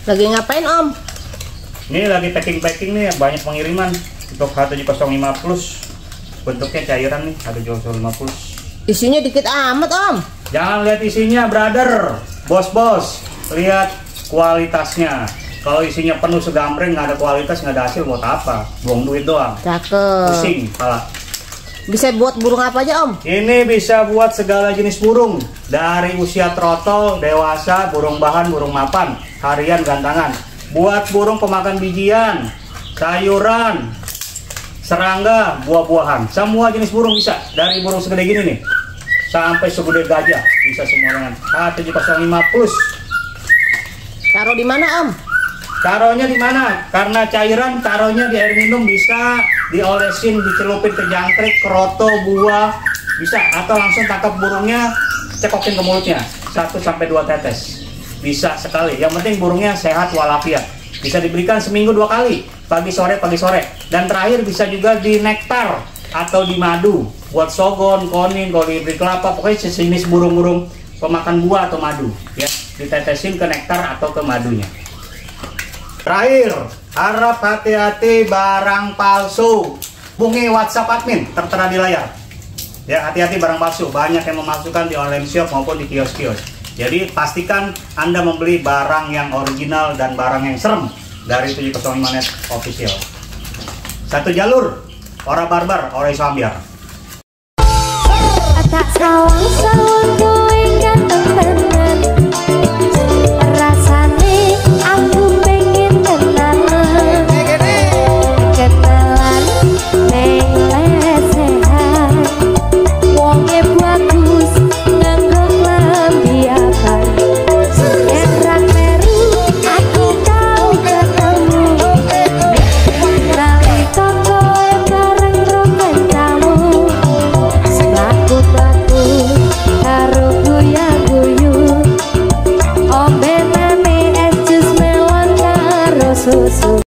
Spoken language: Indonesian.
Lagi ngapain Om? Ini lagi packing nih, banyak pengiriman untuk H705 Plus. Bentuknya cairan nih, H705 Plus. Isinya dikit amat Om. Jangan lihat isinya, brother, bos, lihat kualitasnya. Kalau isinya penuh segambreng, nggak ada kualitas, nggak ada hasil, buat apa? Buang duit doang. Cakep. Pusing kepala. Bisa buat burung apa aja Om? Ini bisa buat segala jenis burung, dari usia trotol, dewasa, burung bahan, burung mapan, harian, gantangan. Buat burung pemakan bijian, sayuran, serangga, buah-buahan. Semua jenis burung bisa, dari burung segede gini nih sampai segede gajah, bisa semua dengan H705 Plus. Taruh di mana Om? Taruhnya di mana? Karena cairan, taruhnya di air minum, bisa diolesin, dicelupin ke jangkrik, keroto, buah, bisa. Atau langsung tangkap burungnya, cekokin ke mulutnya, 1-2 tetes. Bisa sekali. Yang penting burungnya sehat walafiat. Bisa diberikan seminggu 2 kali, pagi sore. Dan terakhir bisa juga di nektar atau di madu, buat sogon, konin, kolibri kelapa, pokoknya sejenis burung-burung pemakan buah atau madu, ya, ditetesin ke nektar atau ke madunya. Terakhir, harap hati-hati barang palsu. Hubungi WhatsApp admin tertera di layar. Ya, hati-hati barang palsu. Banyak yang memalsukan di online shop maupun di kios-kios. Jadi pastikan Anda membeli barang yang original dan barang yang serem dari 705 Net Official. Satu jalur, ora barbar, ora iso ambiar. Tak sawang-sawang